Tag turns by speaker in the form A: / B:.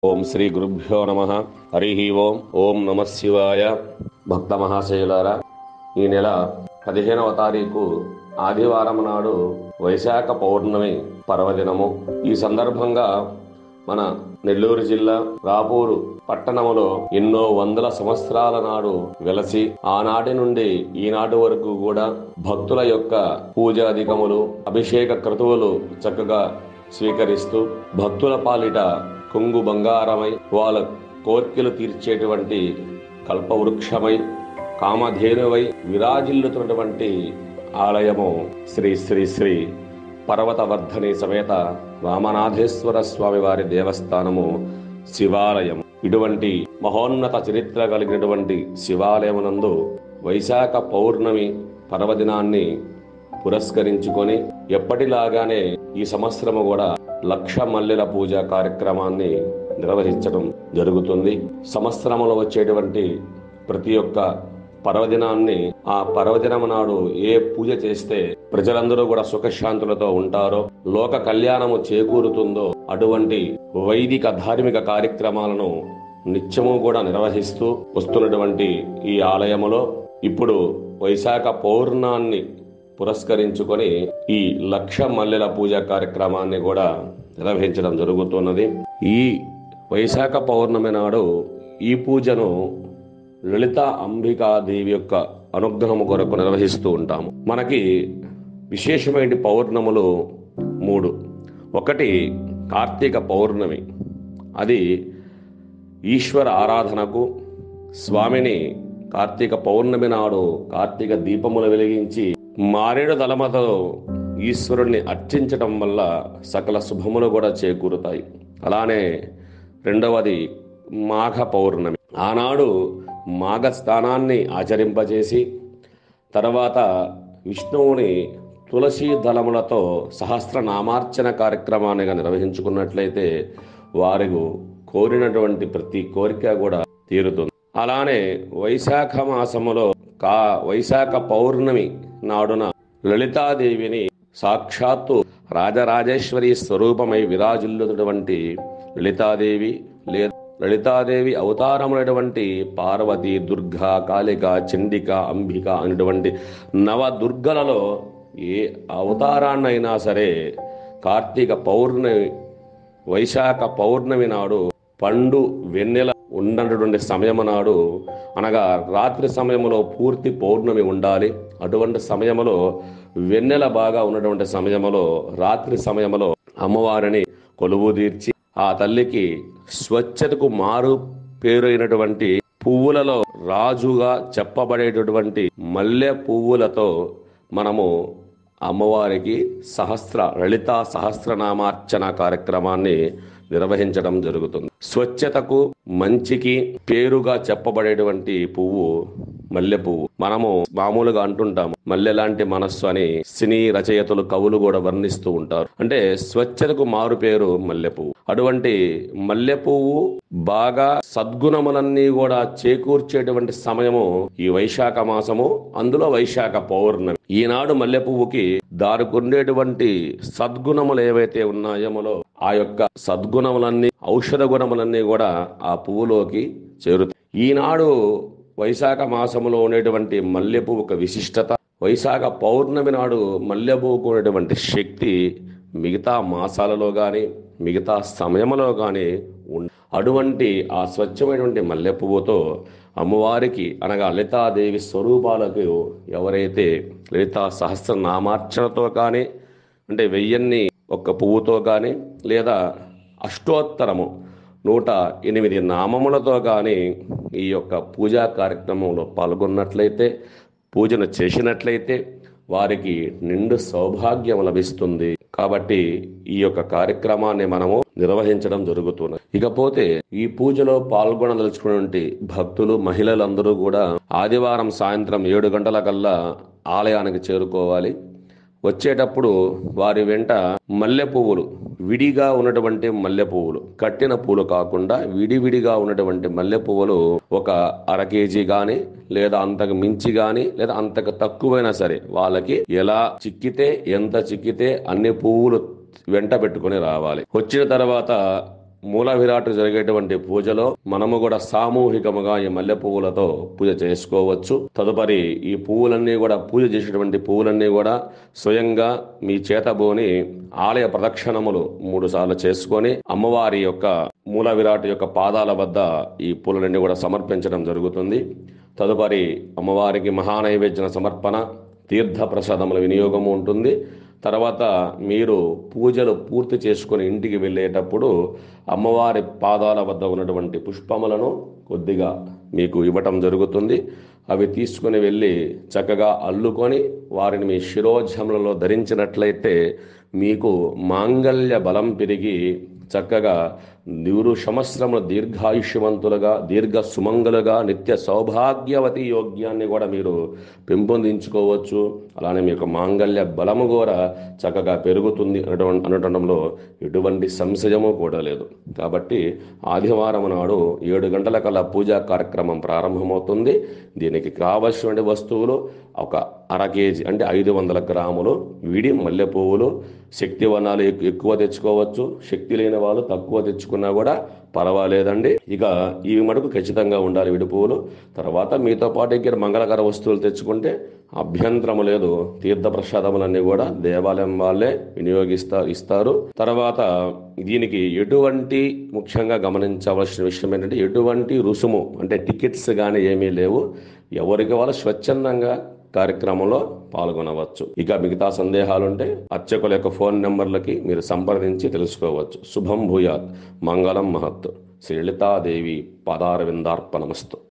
A: ఓం శ్రీ గురుభ్యో నమః. హరి ఓం. ఓం నమ శివాయ. భక్త మహాశయులారా, ఈ నెల 15వ తారీఖు ఆదివారం నాడు వైశాఖ పౌర్ణమి పర్వదినము. ఈ సందర్భంగా మన నెల్లూరు జిల్లా రాపూరు పట్టణములో ఎన్నో వందల సంవత్సరాల నాడు వెలసి ఆనాటి నుండి ఈనాటి వరకు కూడా భక్తుల యొక్క పూజాధికములు, అభిషేక క్రతువులు చక్కగా స్వీకరిస్తూ భక్తుల పాలిట కొంగు బంగారమై వాళ్ళ కోర్కెలు తీర్చేటువంటి కల్పవృక్షమై కామధేనువై విరాజిల్లుతున్నటువంటి ఆలయము శ్రీ శ్రీ శ్రీ పర్వతవర్ధని సమేత రామనాథేశ్వర స్వామి వారి దేవస్థానము శివాలయం. ఇటువంటి మహోన్నత చరిత్ర కలిగినటువంటి శివాలయమునందు వైశాఖ పౌర్ణమి పర్వదినాన్ని పురస్కరించుకొని ఎప్పటిలాగానే ఈ సంవత్సరము కూడా 1,00,000 మల్లెల పూజ కార్యక్రమాన్ని నిర్వహించడం జరుగుతుంది. సంవత్సరములో వచ్చేటువంటి ప్రతి ఒక్క పర్వదినాన్ని ఆ పర్వదినము నాడు ఏ పూజ చేస్తే ప్రజలందరూ కూడా సుఖశాంతులతో ఉంటారో, లోక కళ్యాణము చేకూరుతుందో అటువంటి వైదిక ధార్మిక కార్యక్రమాలను నిత్యము కూడా నిర్వహిస్తూ వస్తున్నటువంటి ఈ ఆలయములో ఇప్పుడు వైశాఖ పౌర్ణాన్ని పురస్కరించుకొని ఈ 1,00,000 మల్లెల పూజ కార్యక్రమాన్ని కూడా నిర్వహించడం జరుగుతున్నది. ఈ వైశాఖ పౌర్ణమి నాడు ఈ పూజను లలితా అంబికాదేవి యొక్క అనుగ్రహము కొరకు నిర్వహిస్తూ ఉంటాము. మనకి విశేషమైన పౌర్ణములు 3. ఒకటి కార్తీక పౌర్ణమి. అది ఈశ్వర ఆరాధనకు స్వామిని కార్తీక పౌర్ణమి నాడు కార్తీక దీపములు వెలిగించి మారేడు దళమతో ఈశ్వరుణ్ణి అర్చించటం వల్ల సకల శుభములు కూడా చేకూరుతాయి. అలానే రెండవది మాఘ పౌర్ణమి. ఆనాడు మాఘ స్నానాన్ని ఆచరింపజేసి తర్వాత విష్ణువుని తులసి దళములతో సహస్రనామార్చన కార్యక్రమాన్ని నిర్వహించుకున్నట్లయితే వారు కోరినటువంటి ప్రతి కోరిక కూడా తీరుతుంది. అలానే వైశాఖ మాసములో వైశాఖ పౌర్ణమి నాడున లలితాదేవిని సాక్షాత్తు రాజరాజేశ్వరి స్వరూపమై విరాజిల్లుతున్నటువంటి లలితాదేవి అవతారములైనటువంటి పార్వతి, దుర్గా, కాళిక, చండిక, అంబిక అనేటువంటి నవదుర్గలలో ఏ అవతారాన్నైనా సరే కార్తీక పౌర్ణమి వైశాఖ పౌర్ణమి నాడు పండు వెన్నెల ఉన్నటువంటి సమయము నాడు, అనగా రాత్రి సమయంలో పూర్తి పౌర్ణమి ఉండాలి. అటువంటి సమయంలో వెన్నెల బాగా ఉన్నటువంటి సమయంలో రాత్రి సమయంలో అమ్మవారిని కొలువు తీర్చి ఆ తల్లికి స్వచ్ఛతకు మారు పేరైనటువంటి పువ్వులలో రాజుగా చెప్పబడేటటువంటి మల్లె పువ్వులతో మనము అమ్మవారికి లలితా సహస్రనామార్చన కార్యక్రమాన్ని నిర్వహించడం జరుగుతుంది. స్వచ్ఛతకు మంచికి పేరుగా చెప్పబడేటువంటి పువ్వు మల్లె పువ్వు. మనము మామూలుగా అంటుంటాము మల్లె లాంటి మనస్సు అని సినీ రచయితలు, కవులు కూడా వర్ణిస్తూ ఉంటారు. అంటే స్వచ్ఛతకు మారు పేరు మల్లె పువ్వు. అటువంటి మల్లె పువ్వు బాగా సద్గుణములన్నీ కూడా చేకూర్చేటువంటి సమయము ఈ వైశాఖ మాసము, అందులో వైశాఖ పౌర్ణమి. ఈనాడు మల్లె పువ్వుకి దానికి ఉండేటువంటి సద్గుణములు ఏవైతే ఉన్నాయో ఆ యొక్క సద్గుణములన్నీ, ఔషధ గుణములన్నీ కూడా ఆ పువ్వులోకి చేరుతాయి. ఈనాడు వైశాఖ మాసములో ఉండేటువంటి మల్లె పువ్వు విశిష్టత, వైశాఖ పౌర్ణమి నాడు మల్లె పువ్వుకు ఉన్నటువంటి శక్తి మిగతా మాసాలలో కానీ మిగతా సమయంలో కానీ అటువంటి ఆ స్వచ్ఛమైనటువంటి మల్లె పువ్వుతో అమ్మవారికి, అనగా లలితాదేవి స్వరూపాలకు ఎవరైతే లలితా సహస్రనామార్చనతో కానీ, అంటే 1001 పువ్వుతో కానీ, లేదా అష్టోత్తరము 108 నామములతో కానీ ఈ యొక్క పూజా కార్యక్రమంలో పాల్గొన్నట్లయితే, పూజను చేసినట్లయితే వారికి నిండు సౌభాగ్యం లభిస్తుంది. కాబట్టి ఈ యొక్క కార్యక్రమాన్ని మనము నిర్వహించడం జరుగుతున్నది. ఇకపోతే ఈ పూజలో పాల్గొనదలుచుకున్నటువంటి భక్తులు, మహిళలందరూ కూడా ఆదివారం సాయంత్రం 7 గంటలకల్లా ఆలయానికి చేరుకోవాలి. వచ్చేటప్పుడు వారి వెంట మల్లె పువ్వులు, విడిగా ఉన్నటువంటి మల్లె పువ్వులు, కట్టిన పూలు కాకుండా విడివిడిగా ఉన్నటువంటి మల్లె పువ్వులు ఒక 1/2 కేజీ గాని, లేదా అంతకు మించి గాని, లేదా అంతకు తక్కువైనా సరే వాళ్ళకి ఎలా చిక్కితే, ఎంత చిక్కితే అన్ని పువ్వులు వెంట పెట్టుకుని రావాలి. వచ్చిన తర్వాత మూల విరాట్ జరిగేటువంటి పూజలో మనము కూడా సామూహికముగా ఈ మల్లె పువ్వులతో పూజ చేసుకోవచ్చు. తదుపరి ఈ పువ్వులన్నీ కూడా పూజ చేసేటువంటి పువ్వులన్నీ కూడా స్వయంగా మీ చేతబోని ఆలయ ప్రదక్షిణములు 3 సార్లు చేసుకొని అమ్మవారి యొక్క మూల విరాట్ యొక్క పాదాల వద్ద ఈ పూలన్నీ కూడా సమర్పించడం జరుగుతుంది. తదుపరి అమ్మవారికి మహానైవేద్య సమర్పణ, తీర్థ ప్రసాదముల వినియోగము ఉంటుంది. తర్వాత మీరు పూజలు పూర్తి చేసుకొని ఇంటికి వెళ్ళేటప్పుడు అమ్మవారి పాదాల వద్ద ఉన్నటువంటి పుష్పములను కొద్దిగా మీకు ఇవ్వటం జరుగుతుంది. అవి తీసుకుని వెళ్ళి చక్కగా అల్లుకొని వారిని మీ శిరోజములలో ధరించినట్లయితే మీకు మాంగళ్య బలం పెరిగి చక్కగా 100 సంవత్సరముల దీర్ఘాయుష్యవంతులుగా, దీర్ఘ సుమంగలుగా, నిత్య సౌభాగ్యవతి యోగ్యాన్ని కూడా మీరు పెంపొందించుకోవచ్చు. అలానే మీకు మాంగళ్య బలము కూడా చక్కగా పెరుగుతుంది అనటంలో ఎటువంటి సంశయము కూడా లేదు. కాబట్టి ఆదివారం నాడు 7 గంటల కల్లా పూజా కార్యక్రమం ప్రారంభమవుతుంది. దీనికి కావలసిన వస్తువులు ఒక 1/2 కేజీ అంటే 500 గ్రాములు విడి మల్లె పువ్వులు. శక్తి వనాలు ఎక్కువ తెచ్చుకోవచ్చు, శక్తి లేని వాళ్ళు తక్కువ తెచ్చుకున్నా కూడా పర్వాలేదండి. ఇక ఇవి మటుకు ఖచ్చితంగా ఉండాలి విడి పువ్వులు. తర్వాత మీతో పాటు ఇక్కడ మంగళకర వస్తువులు తెచ్చుకుంటే అభ్యంతరము లేదు. తీర్థ ప్రసాదములన్నీ కూడా దేవాలయం వాళ్ళే ఇస్తారు. తర్వాత దీనికి ఎటువంటి ముఖ్యంగా గమనించవలసిన విషయం ఏంటంటే ఎటువంటి రుసుము అంటే టికెట్స్ కానీ ఏమీ లేవు. ఎవరికి వాళ్ళు స్వచ్ఛందంగా కార్యక్రమంలో పాల్గొనవచ్చు. ఇక మిగతా సందేహాలుంటే అర్చకుల యొక్క ఫోన్ నెంబర్లకి మీరు సంప్రదించి తెలుసుకోవచ్చు. శుభం భూయాత్, మంగళం మహత్. శ్రీ లలితాదేవి పదారవిందార్పణమస్తు.